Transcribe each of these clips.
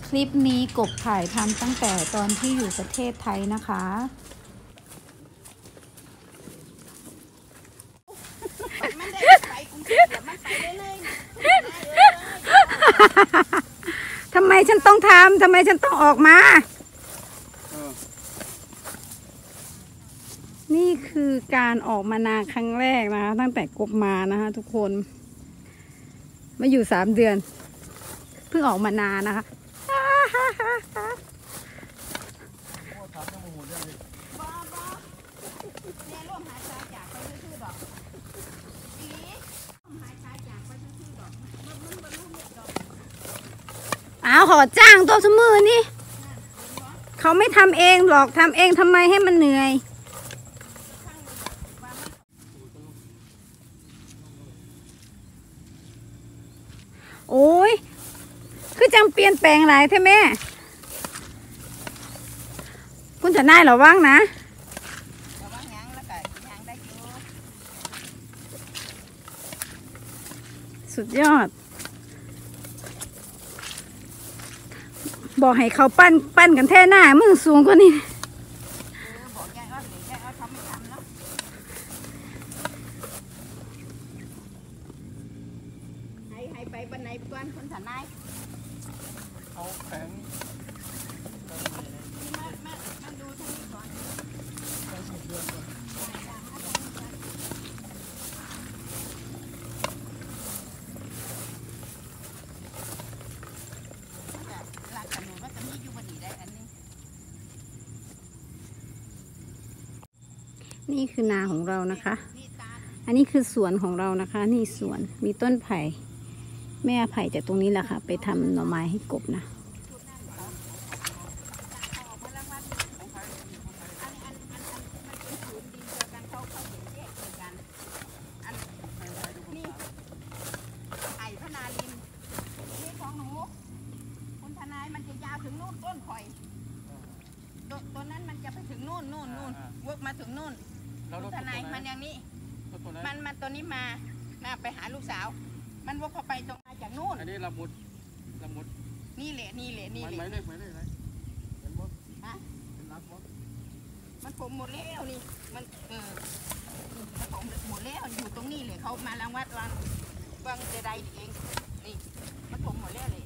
คลิปนี้กบถ่ายทำตั้งแต่ตอนที่อยู่ประเทศไทยนะคะทำไมฉันต้องทำทำไมฉันต้องออกมานี่คือการออกมานาครั้งแรกนะคะตั้งแต่กบมานะคะทุกคนมาอยู่3 เดือนเพิ่งออกมานานะคะเอาขอจ้างตัวสมือนี่เขาไม่ทำเองหรอกทำเองทำไมให้มันเหนื่อยโอ้ยคือจังเปลี่ยนแปลงหลายใช่ไหมคุณจะได้หรอว่างนะสุดยอดบอกให้เขาปั้นกันแท่หน้ามึงสูงกว่านี้ให้ไปบันไดก่อนคุณสันนายเอาแข็งมันดูทางนี้ก่อนนี่คือนาของเรานะคะอันนี้คือสวนของเรานะคะนี่สวนมีต้นไผ่แม่ไผ่จากตรงนี้แหละค่ะไปทำหน่อไม้ให้กบนะตัวนั้นมันจะไปถึงนู่นวกมาถึงนู่นทนายมันอย่างนี้มันตัวนี้มาไปหาลูกสาวมันวกเข้าไปตรงมาจากนู่นอันนี้ละมุดนี่แหละไม่ได้เห็นบ่ฮะเป็นรักบ่มันผมหมดแล้วนี่มันมันผมหมดแล้วอยู่ตรงนี้เลยเขามาลังวัดวางใดๆเองนี่มันผมหมดแล้วเลย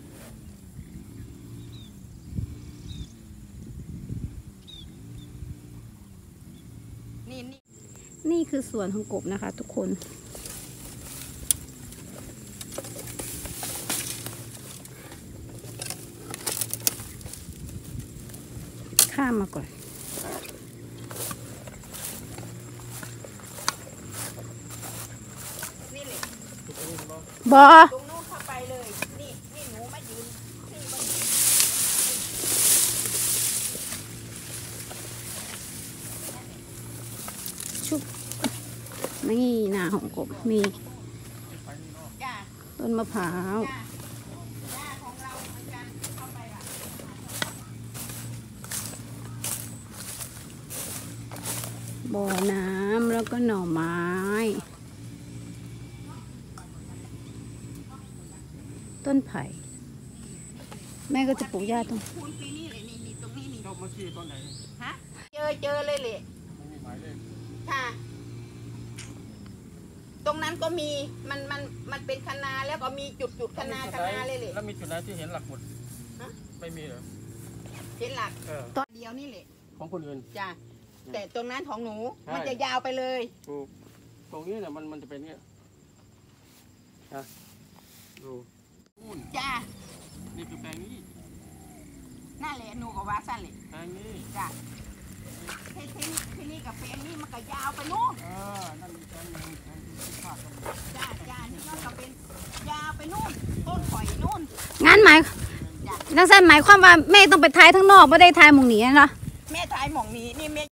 นี่คือสวนของกบนะคะทุกคนข้ามมาก่อนนี่เลยบอตรงนู้นเข้าไปเลยนี่หนูมายืนชุบนี่นาของกบมีต้นมะพร้าวบ่อน้ำแล้วก็หน่อไม้ต้นไผ่แม่ก็จะปลูกหญ้าตรงปีนี้เลยนี่ตรงนี้นี่เรามาชี้ต้นไหนฮะเจอเลยเลยค่ะตรงนั้นก็มีมันเป็นคณาแล้วก็มีจุดคณาเลยแล้วมีจุดไหนที่เห็นหลักหมดไม่มีเหรอเห็นหลักต้นเดียวนี่แหละของคนอื่นจ้ะแต่ตรงนั้นของหนูมันจะยาวไปเลยถูกตรงนี้เนี่ยมันจะเป็นเงี้ยนะดูจ้านี่คือแปลงนี้น่าแหละหนูกับว่าสั้นเลยแปลงนี้จ้ะที่นี่กับแปลงนี้มันก็ยาวไปนู่นนั่นมีแปลงนึงจ้านี่ก็เป็นยาวไปนู่นต้นข่อยนู่นงั้นหมายนักสั้นหมายความว่าแม่ต้องไปท้ายทั้งนอกไม่ได้ท้ายหมองนี้นะแม่ท้ายหมองนี้นี่แม่